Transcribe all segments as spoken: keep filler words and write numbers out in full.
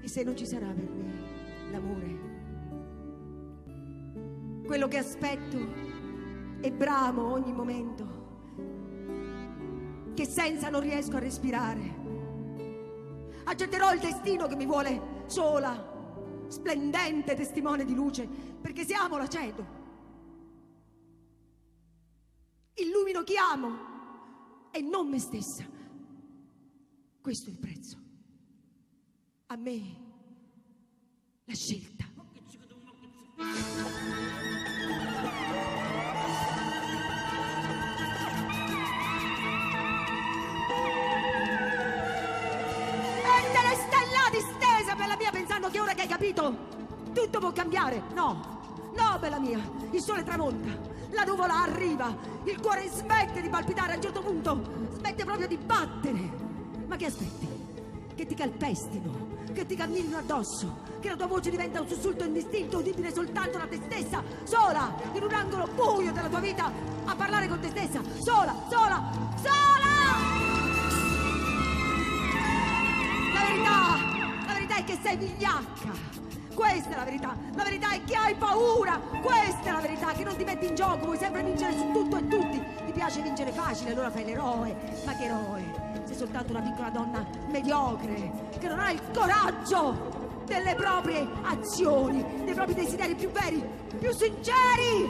E se non ci sarà per me l'amore, quello che aspetto e bramo ogni momento, che senza non riesco a respirare, accetterò il destino che mi vuole sola, splendente testimone di luce, perché se amo la cedo, illumino chi amo e non me stessa. Questo è il prezzo. A me la scelta. Pensando che ora che hai capito tutto può cambiare. No, no, bella mia, il sole tramonta, la nuvola arriva, il cuore smette di palpitare, a un certo punto smette proprio di battere. Ma che aspetti? Che ti calpestino, che ti camminino addosso, che la tua voce diventa un sussulto indistinto udibile soltanto da te stessa, sola, in un angolo buio della tua vita, a parlare con te stessa, sola, sola, sola! La verità è che sei vigliacca, questa è la verità. La verità è che hai paura, questa è la verità, che non ti metti in gioco, vuoi sempre vincere su tutto e tutti, ti piace vincere facile, allora fai l'eroe. Ma che eroe? Sei soltanto una piccola donna mediocre che non ha il coraggio delle proprie azioni, dei propri desideri più veri, più sinceri.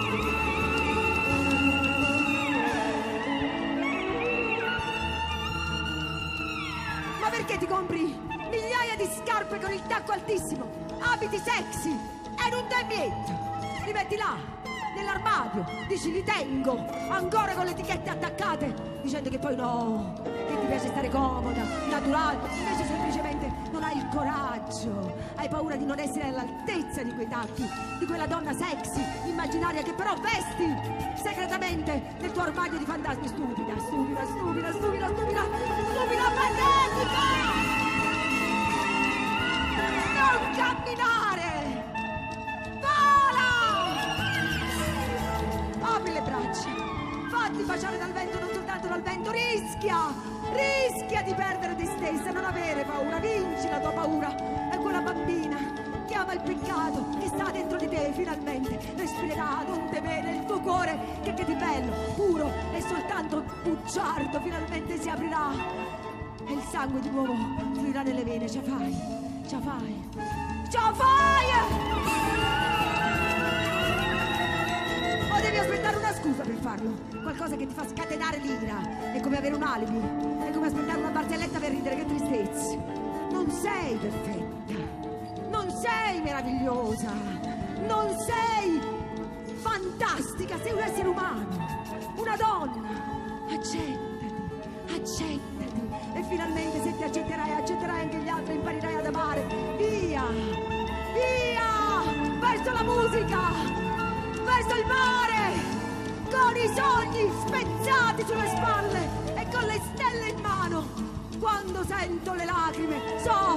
Ma perché ti compri migliaia di scarpe con il tacco altissimo, abiti sexy e non dai niente? Li metti là, nell'armadio, dici li tengo, ancora con le etichette attaccate, dicendo che poi no, che ti piace stare comoda, naturale, invece semplicemente non hai il coraggio, hai paura di non essere all'altezza di quei tacchi, di quella donna sexy, immaginaria che però vesti segretamente nel tuo armadio di fantasmi. Stupida, stupida, stupida, stupida, stupida, stupida, patetica! Non camminare! Vola! Apri le braccia, fatti baciare dal vento, non soltanto dal vento, rischia, rischia di perdere te stessa, non avere paura, vinci la tua paura. È quella bambina che ama il peccato, che sta dentro di te, finalmente respirerà, non temere, il tuo cuore che, che di bello, puro e soltanto bugiardo, finalmente si aprirà e il sangue di nuovo fluirà nelle vene. Ce la fai, ce la fai, ce la fai! O devi aspettare una scusa per farlo, qualcosa che ti fa scatenare l'ira, è come avere un alibi, è come aspettare una barzelletta per ridere, che tristezza. Non sei perfetta, non sei meravigliosa, non sei fantastica, sei un essere umano, una donna. Accettati, accettati e finalmente se ti accetterai, accetterai anche gli altri, imparerai ad amare. Via, via, verso la musica, verso il mare, con i sogni spezzati sulle spalle e con le stelle in mano. Quando sento le lacrime, so